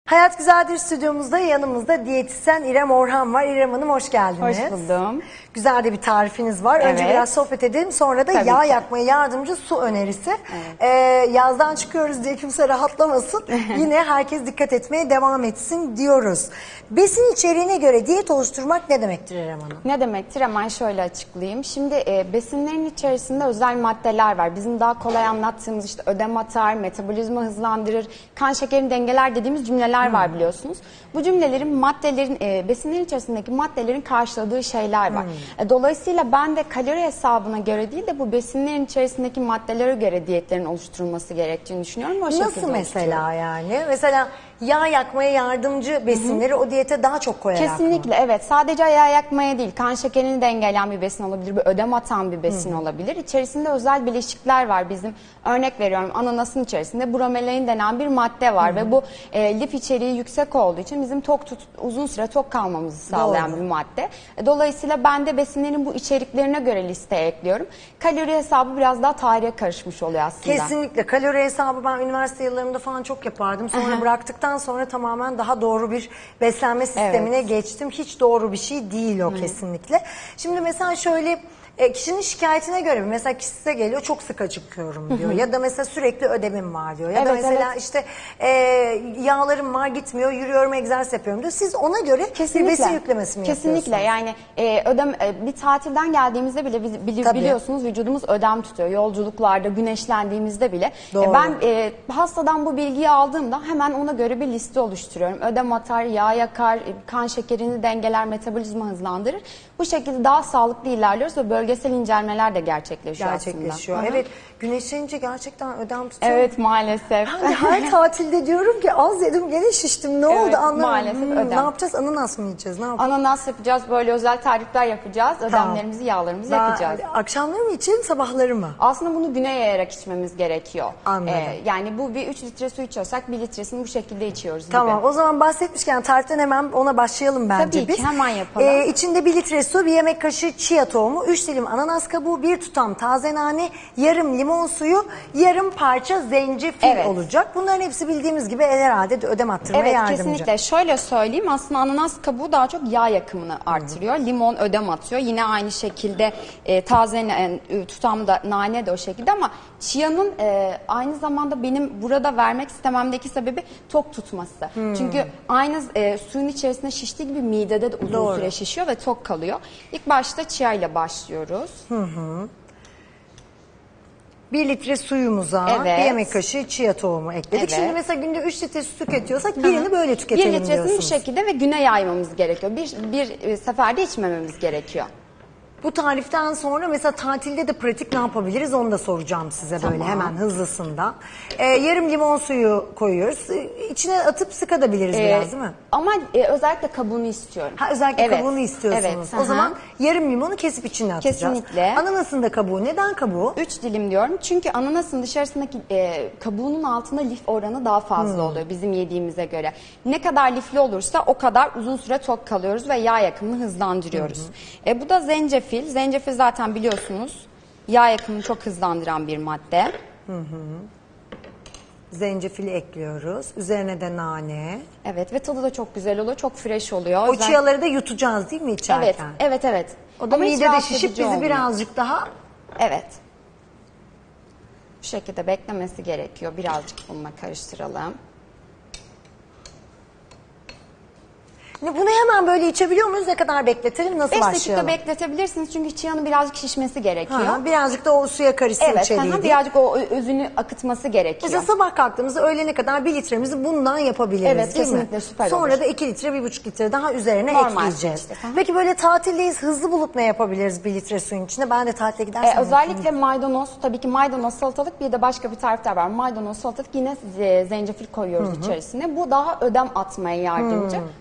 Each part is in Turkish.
Hayat Güzeldir stüdyomuzda yanımızda diyetisyen İrem Orhan var. İrem Hanım hoş geldiniz. Hoş buldum. Güzel de bir tarifiniz var. Önce Evet. biraz sohbet edelim, sonra da Tabii yağ ki. yakmaya yardımcı su önerisi. Yazdan çıkıyoruz diye kimse rahatlamasın. Yine herkes dikkat etmeye devam etsin diyoruz. Besin içeriğine göre diyet oluşturmak ne demektir İrem Hanım? Ne demektir? Hemen şöyle açıklayayım. Şimdi besinlerin içerisinde özel maddeler var. Bizim daha kolay anlattığımız işte ödem atar, metabolizma hızlandırır, kan şekerini dengeler dediğimiz cümleler var biliyorsunuz. Bu cümlelerin besinlerin içerisindeki maddelerin karşıladığı şeyler var. Dolayısıyla ben de kalori hesabına göre değil de bu besinlerin içerisindeki maddelere göre diyetlerin oluşturulması gerektiğini düşünüyorum. Nasıl mesela yani? Mesela yağ yakmaya yardımcı besinleri o diyete daha çok koyarak Kesinlikle mı? evet. Sadece yağ yakmaya değil, kan şekerini dengeleyen bir besin olabilir, bir ödem atan bir besin olabilir. İçerisinde özel bileşikler var bizim. Örnek veriyorum, ananasın içerisinde bromelain denen bir madde var ve bu lif içeriği yüksek olduğu için bizim uzun süre tok kalmamızı sağlayan bir madde. Dolayısıyla ben de besinlerin bu içeriklerine göre listeye ekliyorum. Kalori hesabı biraz daha tarihe karışmış oluyor aslında. Kesinlikle. Kalori hesabı ben üniversite yıllarımda falan çok yapardım. Sonra bıraktıktan sonra tamamen daha doğru bir beslenme sistemine geçtim. Hiç doğru bir şey değil o kesinlikle. Şimdi mesela şöyle kişinin şikayetine göre mesela kişi size geliyor çok sık acıkıyorum diyor. Ya da mesela sürekli ödemim var diyor. Ya da mesela işte yağlarım var gitmiyor, yürüyorum, egzersiz yapıyorum diyor. Siz ona göre bir besin yüklemesi mi yapıyorsunuz? Kesinlikle yani bir tatilden geldiğimizde bile biliyorsunuz vücudumuz ödem tutuyor. Yolculuklarda güneşlendiğimizde bile. Ben hastadan bu bilgiyi aldığımda hemen ona göre bir liste oluşturuyorum. Ödem atar, yağ yakar, kan şekerini dengeler, metabolizma hızlandırır. Bu şekilde daha sağlıklı ilerliyoruz ve bölgesel incelmeler de gerçekleşiyor aslında. Evet, güneşlenince gerçekten ödem tutuyor. Evet maalesef. Ben de her tatilde diyorum ki az yedim gene şiştim. Ne oldu anlamadım. Maalesef ödem. Ne yapacağız? Ananas mı yiyeceğiz? Ne yapacağız? Ananas yapacağız, böyle özel tarifler yapacağız. Ödemlerimizi, yağlarımızı yakacağız. Akşamları mı içelim, sabahları mı? Aslında bunu güne yayarak içmemiz gerekiyor. Anladım. Yani bu bir 3 litre su içiyorsak 1 litresini bu şekilde içiyoruz gibi. Tamam, o zaman bahsetmişken tariften hemen ona başlayalım bence Tabii biz. ki hemen yapalım. İçinde 1 litre su, 1 yemek kaşığı chia tohumu, 3 dilim ananas kabuğu, 1 tutam taze nane, yarım limon suyu, yarım parça zencefil olacak. Bunların hepsi bildiğimiz gibi herhalde ödem attırmaya yardımcı. Evet kesinlikle. Şöyle söyleyeyim, aslında ananas kabuğu daha çok yağ yakımını artırıyor. Limon ödem atıyor. Yine aynı şekilde taze tutamda nane de o şekilde, ama chia'nın aynı zamanda benim burada vermek istememdeki sebebi tok tutması. Çünkü aynı suyun içerisinde şiştiği gibi midede de uzun süre şişiyor ve tok kalıyor. İlk başta chia ile başlıyoruz. 1 litre suyumuza 1 yemek kaşığı chia tohumu ekledik. Şimdi mesela günde 3 litre su tüketiyorsak birini böyle tüketelim 1 litresini diyorsunuz. bu şekilde ve güne yaymamız gerekiyor. Bir seferde içmememiz gerekiyor. Bu tariften sonra mesela tatilde de pratik ne yapabiliriz onu da soracağım size böyle hemen hızlısında. Yarım limon suyu koyuyoruz. İçine atıp sıkabiliriz biraz değil mi? Ama özellikle kabuğunu istiyorum. Özellikle kabuğunu istiyorsunuz. O zaman yarım limonu kesip içine atacağız. Kesinlikle. Ananasın da kabuğu. Neden kabuğu? 3 dilim diyorum. Çünkü ananasın dışarısındaki kabuğunun altında lif oranı daha fazla oluyor bizim yediğimize göre. Ne kadar lifli olursa o kadar uzun süre tok kalıyoruz ve yağ yakımını hızlandırıyoruz. Bu da zencefil. Zencefil zaten biliyorsunuz yağ yakımını çok hızlandıran bir madde. Zencefili ekliyoruz. Üzerine de nane. Evet ve tadı da çok güzel oluyor. Çok fresh oluyor. O chiaları da yutacağız değil mi içerken? Evet. O da Ama hiç midede rahatsız şişip edici bizi olmuyor. birazcık daha... Evet. Bu şekilde beklemesi gerekiyor. Birazcık bununla karıştıralım. Bunu hemen böyle içebiliyor muyuz? Ne kadar bekletelim? Nasıl 5 başlayalım? dakika bekletebilirsiniz çünkü chia'nın birazcık şişmesi gerekiyor. Birazcık da o suya karışsın içeriği. Birazcık o özünü akıtması gerekiyor. Mesela sabah kalktığımızda öğlene kadar 1 litremizi bundan yapabiliriz Evet, değil mi? kesinlikle süper Sonra olur. da 2 litre, 1,5 litre daha üzerine Normal ekleyeceğiz. işte. Peki böyle tatildeyiz, hızlı bulup ne yapabiliriz 1 litre suyun içinde? Ben de tatile gidersem... Özellikle maydanoz, tabii ki maydanoz salatalık, bir de başka bir tarifler var. Maydanoz salatalık, yine zencefil koyuyoruz içerisine. Bu daha ödem atmaya yardımcı. Bu tarif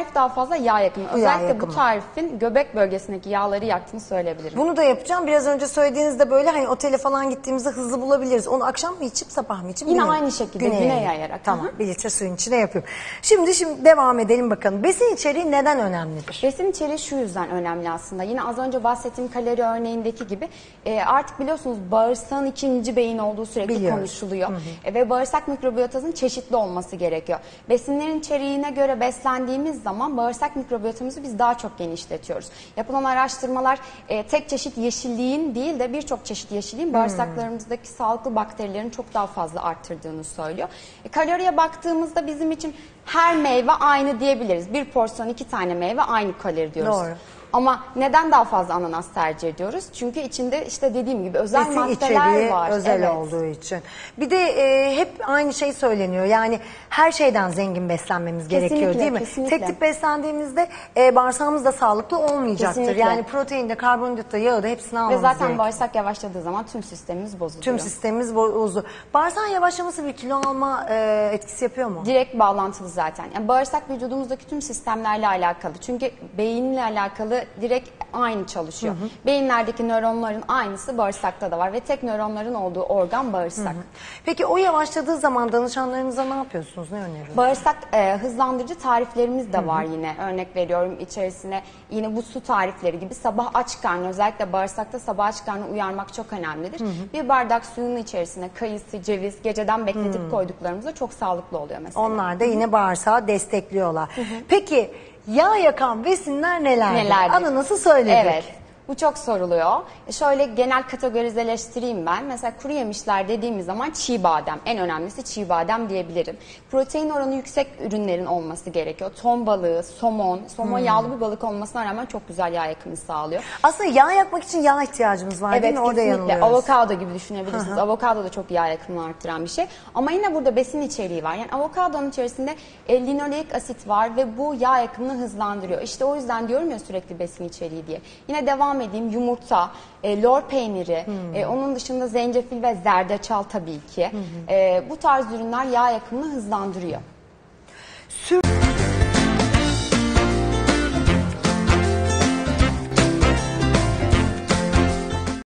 tarif daha fazla yağ yakımı. Özellikle yakımı. bu tarifin göbek bölgesindeki yağları yaktığını söyleyebilirim. Bunu da yapacağım. Biraz önce söylediğinizde böyle hani otele falan gittiğimizde hızlı bulabiliriz. Onu akşam mı içip sabah mı içip? Yine güne- aynı şekilde güne yayarak. Tamam. Bir litre suyun içine yapıyorum. Şimdi devam edelim bakalım. Besin içeriği neden önemlidir? Besin içeriği şu yüzden önemli aslında. Yine az önce bahsettiğim kalori örneğindeki gibi artık biliyorsunuz bağırsağın ikinci beyin olduğu sürekli Biliyoruz. konuşuluyor. Ve bağırsak mikrobiyotasının çeşitli olması gerekiyor. Besinlerin içeriğine göre beslendiğimiz zaman bağırsak mikrobiyotamızı biz daha çok genişletiyoruz. Yapılan araştırmalar tek çeşit yeşilliğin değil de birçok çeşit yeşilliğin bağırsaklarımızdaki sağlıklı bakterilerin çok daha fazla arttırdığını söylüyor. Kaloriye baktığımızda bizim için her meyve aynı diyebiliriz. Bir porsiyon 2 tane meyve aynı kalori diyoruz. Doğru. Ama neden daha fazla ananas tercih ediyoruz? Çünkü içinde işte dediğim gibi özel Besin maddeler içeriği var. özel Evet. olduğu için. Bir de hep aynı şey söyleniyor. Yani her şeyden zengin beslenmemiz gerekiyor Kesinlikle, değil mi? kesinlikle. Tek tip beslendiğimizde bağırsağımız da sağlıklı olmayacaktır. Kesinlikle. Yani protein de, karbonhidrat da, yağı da hepsini Ve almamız zaten gerekiyor. bağırsak yavaşladığı zaman tüm sistemimiz bozuluyor. Tüm sistemimiz bozdu. Bağırsağın yavaşlaması bir kilo alma etkisi yapıyor mu? Direkt bağlantılı zaten. Yani bağırsak vücudumuzdaki tüm sistemlerle alakalı. Çünkü beyinle alakalı direkt aynı çalışıyor. Beyinlerdeki nöronların aynısı bağırsakta da var ve tek nöronların olduğu organ bağırsak. Peki o yavaşladığı zaman danışanlarınıza ne yapıyorsunuz? Ne öneriyorsunuz? Bağırsak hızlandırıcı tariflerimiz de var yine. Örnek veriyorum içerisine yine bu su tarifleri gibi sabah aç karnı, özellikle bağırsakta sabah aç karnı uyarmak çok önemlidir. Bir bardak suyun içerisine kayısı, ceviz geceden bekletip koyduklarımızda çok sağlıklı oluyor mesela. Onlar da yine bağırsağı destekliyorlar. Peki yağ yakan besinler nelerdir? Nelerdir? Ananası söyledik. Evet. Bu çok soruluyor. Şöyle genel kategorizeleştireyim ben. Mesela kuru yemişler dediğimiz zaman çiğ badem. En önemlisi çiğ badem diyebilirim. Protein oranı yüksek ürünlerin olması gerekiyor. Ton balığı, somon. Somon yağlı bir balık olmasına rağmen çok güzel yağ yakımı sağlıyor. Aslında yağ yakmak için yağ ihtiyacımız var değil Evet, mi? Orada kesinlikle. yanılıyoruz. Avokado gibi düşünebilirsiniz. Avokado da çok yağ yakımını arttıran bir şey. Ama yine burada besin içeriği var. Yani avokadonun içerisinde linoleik asit var ve bu yağ yakımını hızlandırıyor. İşte o yüzden diyorum ya sürekli besin içeriği diye. Yine devam edeyim. Yumurta, lor peyniri, onun dışında zencefil ve zerdeçal tabii ki. Bu tarz ürünler yağ yakımını hızlandırıyor.